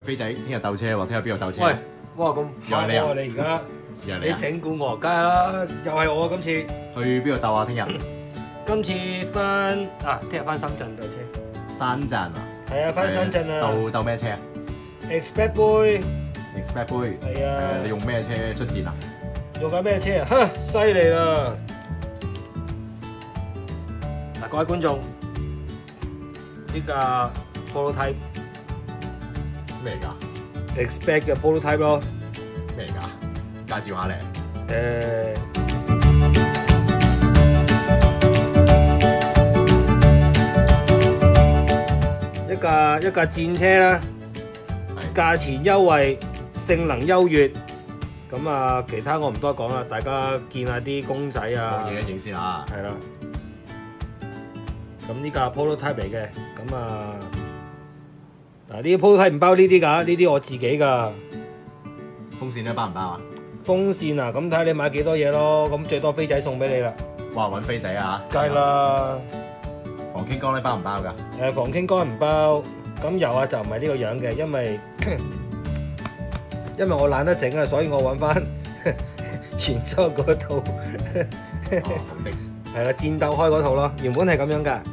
飛仔，聽日鬥車喎，聽日邊度鬥車？ 喂，哇咁又係你啊！ 你而家你又係你啊！ 整蠱我，梗係啦，又係我今次。 去邊度鬥啊？聽日今次聽日翻深圳鬥車。 深圳啊？ 係啊，翻深圳啊。 鬥咩車啊 Xpress 杯。 ？Xpress 杯。 係啊。 你用咩車出戰啊？ 用緊咩車啊？嚇，犀利啦！嗱，各位觀眾，呢架 prototype 咩嚟㗎？ Xpress 嘅 prototype 咯。 咩嚟㗎？介紹下嚟。 一架戰車啦，價錢優惠，性能優越。咁啊，其他我唔多講啦，大家見下啲公仔啊。 影一影先啊。 係啦。咁呢架 prototype 嚟嘅，咁啊，嗱呢啲 prototype 唔包呢啲㗎，呢啲我自己㗎。 風扇咧包唔包啊？ 風扇啊，咁睇下你買幾多嘢咯，咁最多飛仔送俾你啦。 哇！揾飛仔啊！ 梗係啦。 防傾缸咧包唔包㗎？ 防傾缸唔包，咁油啊就唔係呢個樣嘅，因為我懶得整啊，所以我揾翻原裝嗰套。 好的。 係啦，戰鬥開嗰套咯，原本係咁樣㗎，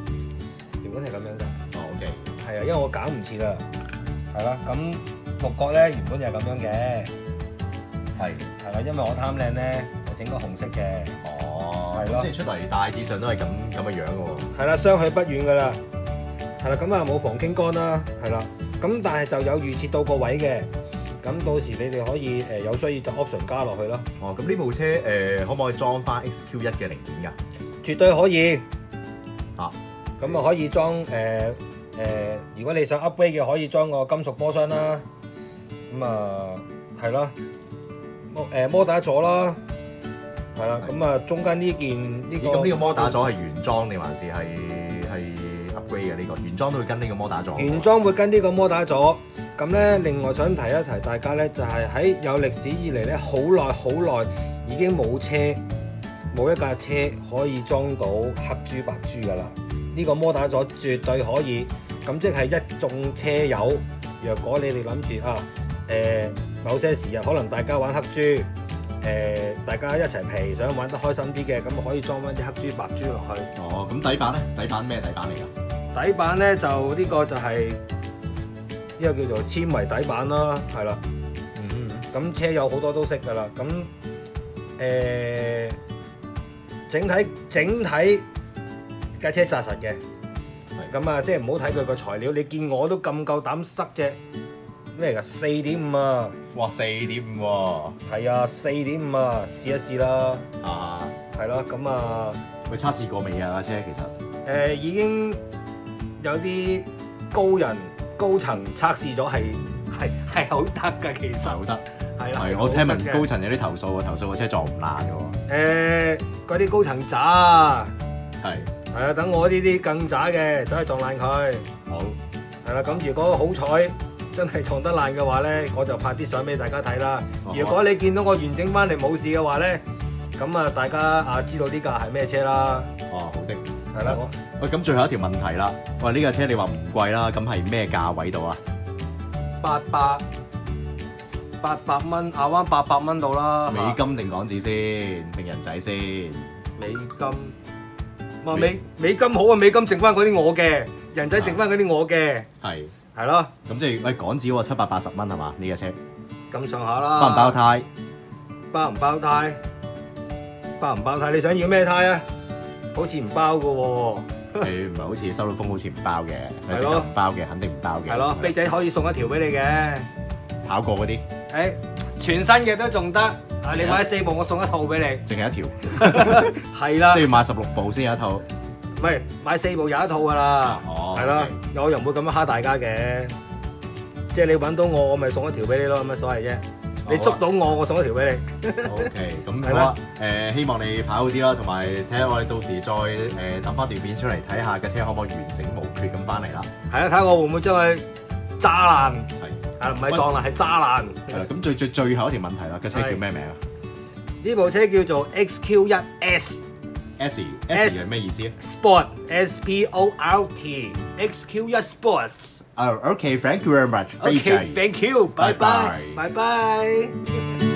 OK。 係啊，因為我搞唔切啦。係啦，咁六角咧原本就係咁樣嘅。係啦，因為我貪靚咧，我整個紅色嘅。係咯， 即係出嚟大致上都係咁嘅樣嘅喎。 係啦，相去不遠㗎啦。係啦，咁啊冇防傾缸啦，係啦，咁但係就有預設到個位嘅。咁到時你哋可以有需要就 option 加落去咯。 咁呢部車可唔可以裝翻 XQ1 嘅零件㗎？ 絕對可以。咁啊可以裝如果你想 upgrade 嘅，可以裝個金屬波箱啦。咁啊係咯，摩打座啦，係啦。咁啊中間呢件呢個。 咁呢個摩打座係原裝定還是係 upgrade 嘅呢個？原裝都會跟呢個摩打座。 原裝會跟呢個摩打座。咁咧，另外想提一提大家咧，就係喺有歷史以嚟咧，好耐已經冇一架車可以裝到黑豬白豬噶啦。呢個摩打座絕對可以。咁即係一眾車友，若果你哋諗住某些時日可能大家玩黑豬，大家一齊皮想玩得開心啲嘅，咁可以裝翻啲黑豬白豬落去。 咁底板咧？底板咩底板嚟㗎？ 底板咧就呢個就係。呢個叫做纖維底板啦，係啦。咁車有好多都識㗎啦。咁整體架車紮實嘅。咁啊，即係唔好睇佢個材料。你見我都咁夠膽塞隻咩㗎？4.5啊！ 哇，4.5喎。 係啊，4.5啊，試一試啦。係咯，咁啊。 佢測試過未啊？架車其實。 已經有啲高層測試咗係好得㗎，其實好得。 係啦。 係，我聽聞高層有啲投訴喎，投訴個車撞唔爛嘅喎。嗰啲高層渣。係啊，等我呢啲更渣嘅，走去撞爛佢。 好。係啦，咁如果好彩真係撞得爛嘅話咧，我就拍啲相俾大家睇啦。如果你見到我完整翻嚟冇事嘅話咧，咁啊大家知道呢架係咩車啦。 好的。 係啦。 喂，咁最後一條問題啦。喂，呢架車你話唔貴啦，咁係咩價位度啊 ？800蚊，亞灣800蚊到啦。 美金定港紙先？定人仔先？ 美金。美金好啊！美金剩翻嗰啲我嘅，人仔剩翻嗰啲我嘅。係咯。咁即係港紙喎，780蚊係嘛？呢架車。 咁上下啦。 包唔包胎？ 包唔包胎？包唔包胎？你想要咩胎啊？好似唔包㗎喎。 你唔係好似收到風好似唔包嘅，係直頭唔包嘅，肯定唔包嘅。 係咯，飛仔可以送一條俾你嘅。 跑過嗰啲？ 全新嘅都仲得。你買4部，我送一套俾你。 淨係一條。係啦。 即係要買16部先有一套。 唔係，買4部有一套㗎啦。係咯，我又唔會咁樣蝦大家嘅。即係你揾到我咪送一條俾你咯，有乜所謂啫？你捉到我送一條俾你。 OK， 咁好啊。希望你跑好啲啦，同埋睇下我哋到時再揼翻段片出嚟睇下架車可唔可以完整無缺咁翻嚟啦。 係啊，睇下我會唔會將佢揸爛。唔係撞爛，係揸爛。 係啦，咁最後一條問題啦，架車叫咩名啊？ 呢部車叫做 XQ1S。 S 係咩意思啊？ Sport，SPORT，XQ1 Sport。 Oh, okay, thank you very much. OK， FayeChai thank you，拜拜， 拜拜拜。